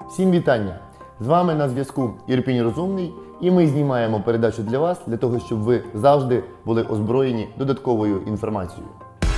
Всім вітання! З вами на зв'язку Ірпінь Розумний, і ми знімаємо передачу для вас, для того, щоб ви завжди були озброєні додатковою інформацією.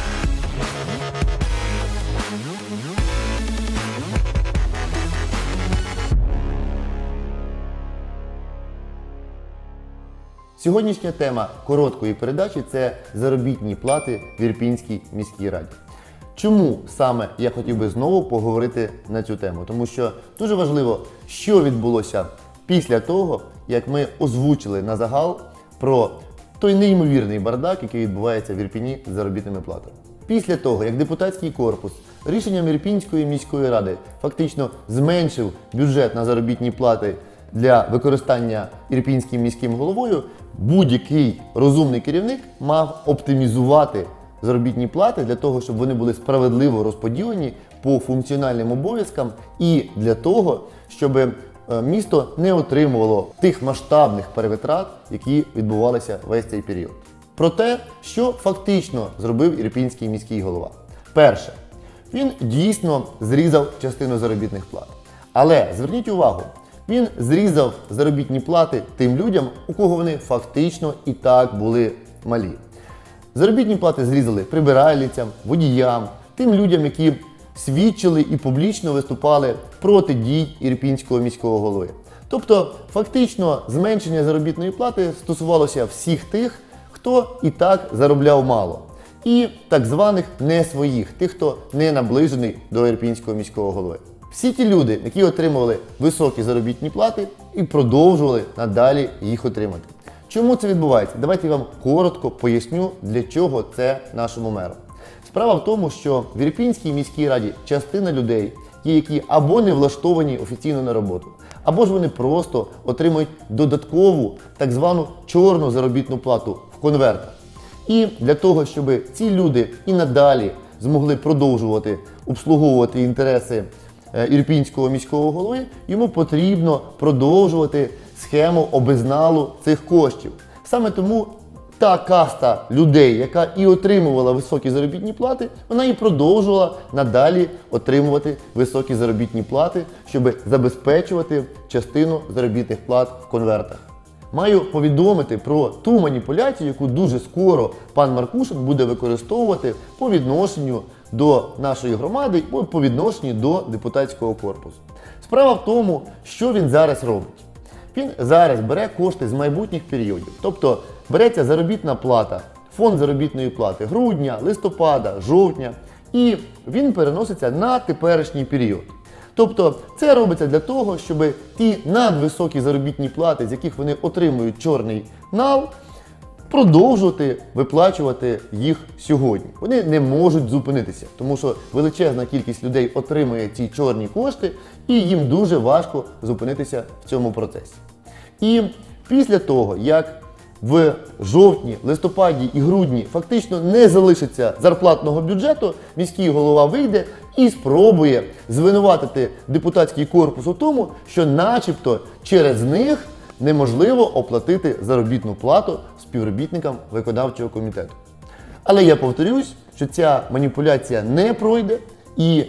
Сьогоднішня тема короткої передачі – це заробітні плати в Ірпінській міській раді. Чому саме я хотів би знову поговорити на цю тему? Тому що дуже важливо, що відбулося після того, як ми озвучили на загал про той неймовірний бардак, який відбувається в Ірпіні з заробітними платами. Після того, як депутатський корпус рішенням Ірпінської міської ради фактично зменшив бюджет на заробітні плати для використання ірпінським міським головою, будь-який розумний керівник мав оптимізувати заробітні плати для того, щоб вони були справедливо розподілені по функціональним обов'язкам і для того, щоб місто не отримувало тих масштабних перевитрат, які відбувалися весь цей період. Про те, що фактично зробив ірпінський міський голова. Перше, він дійсно зрізав частину заробітних плат. Але зверніть увагу, він зрізав заробітні плати тим людям, у кого вони фактично і так були малі. Заробітні плати зрізали прибиральницям, водіям, тим людям, які свідчили і публічно виступали проти дій ірпінського міського голови. Тобто, фактично, зменшення заробітної плати стосувалося всіх тих, хто і так заробляв мало. І так званих не своїх, тих, хто не наближений до ірпінського міського голови. Всі ті люди, які отримували високі заробітні плати і продовжували надалі їх отримати. Чому це відбувається? Давайте я вам коротко поясню, для чого це нашому меру. Справа в тому, що в Ірпінській міській раді частина людей є, які або не влаштовані офіційно на роботу, або ж вони просто отримують додаткову так звану чорну заробітну плату в конвертах. І для того, щоб ці люди і надалі змогли продовжувати обслуговувати інтереси ірпінського міського голови, йому потрібно продовжувати схему обезналу цих коштів. Саме тому та каста людей, яка і отримувала високі заробітні плати, вона і продовжувала надалі отримувати високі заробітні плати, щоб забезпечувати частину заробітних плат в конвертах. Маю повідомити про ту маніпуляцію, яку дуже скоро пан Маркушин буде використовувати по відношенню до нашої громади і по відношенню до депутатського корпусу. Справа в тому, що він зараз робить. Він зараз бере кошти з майбутніх періодів, тобто береться заробітна плата, фонд заробітної плати грудня, листопада, жовтня, і він переноситься на теперішній період. Тобто це робиться для того, щоб ті надвисокі заробітні плати, з яких вони отримують чорний нал, продовжувати виплачувати їх сьогодні. Вони не можуть зупинитися, тому що величезна кількість людей отримує ці чорні кошти, і їм дуже важко зупинитися в цьому процесі. І після того, як в жовтні, листопаді і грудні фактично не залишиться зарплатного бюджету, міський голова вийде і спробує звинуватити депутатський корпус у тому, що начебто через них неможливо оплатити заробітну плату співробітникам виконавчого комітету. Але я повторюсь, що ця маніпуляція не пройде і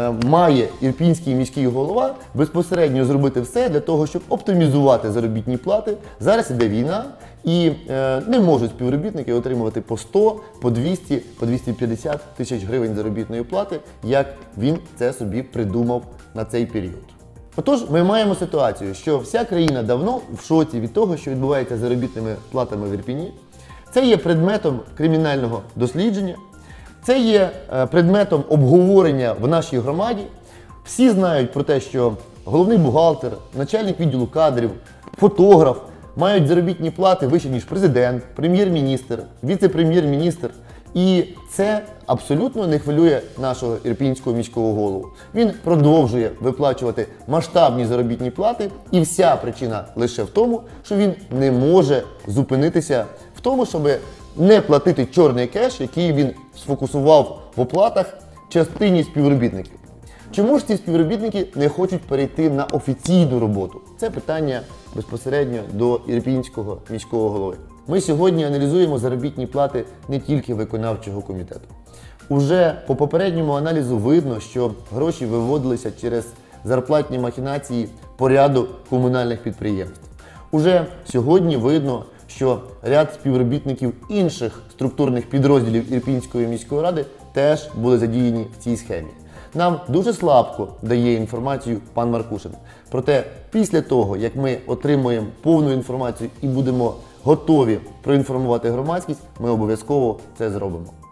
має ірпінський міський голова безпосередньо зробити все для того, щоб оптимізувати заробітні плати. Зараз іде війна і не можуть співробітники отримувати по 100, по 200, по 250 тисяч гривень заробітної плати, як він це собі придумав на цей період. Отож, ми маємо ситуацію, що вся країна давно в шоці від того, що відбувається з заробітними платами в Ірпіні. Це є предметом кримінального дослідження, це є предметом обговорення в нашій громаді. Всі знають про те, що головний бухгалтер, начальник відділу кадрів, фотограф мають заробітні плати вище, ніж президент, прем'єр-міністр, віце-прем'єр-міністр. І це абсолютно не хвилює нашого ірпінського міського голову. Він продовжує виплачувати масштабні заробітні плати, і вся причина лише в тому, що він не може зупинитися в тому, щоб не платити чорний кеш, який він сфокусував в оплатах частині співробітників. Чому ж ці співробітники не хочуть перейти на офіційну роботу? Це питання безпосередньо до ірпінського міського голови. Ми сьогодні аналізуємо заробітні плати не тільки виконавчого комітету. Уже по попередньому аналізу видно, що гроші виводилися через зарплатні махінації по ряду комунальних підприємств. Уже сьогодні видно, що ряд співробітників інших структурних підрозділів Ірпінської міської ради теж були задіяні в цій схемі. Нам дуже слабко дає інформацію пан Маркушин. Проте після того, як ми отримуємо повну інформацію і будемо готові проінформувати громадськість, ми обов'язково це зробимо.